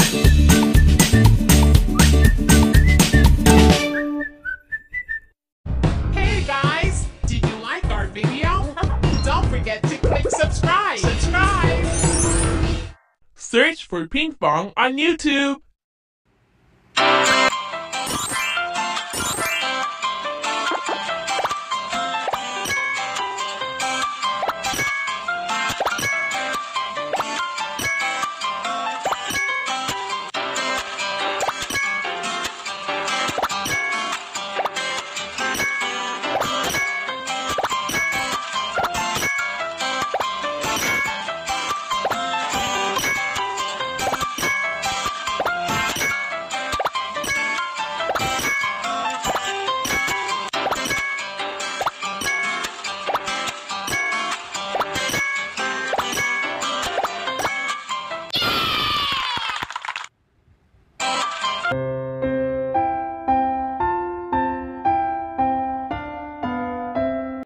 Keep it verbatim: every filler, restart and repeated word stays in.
Hey guys, did you like our video? Don't forget to click subscribe. Subscribe. Search for Pinkfong on YouTube.